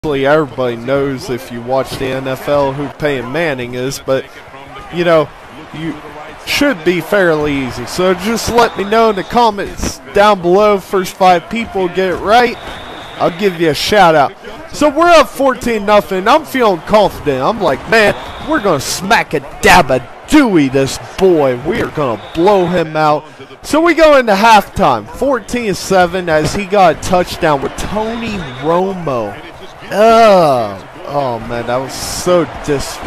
Everybody knows if you watch the NFL who Peyton Manning is, but you know, you should be fairly easy. So just let me know in the comments down below. First 5 people get it right, I'll give you a shout out. So we're up 14-0. I'm feeling confident. I'm like, man, we're gonna smack a dabba Dewey this boy. We are gonna blow him out. So we go into halftime, 14-7, as he got a touchdown with Tony Romo. Oh man, that was so disrespectful.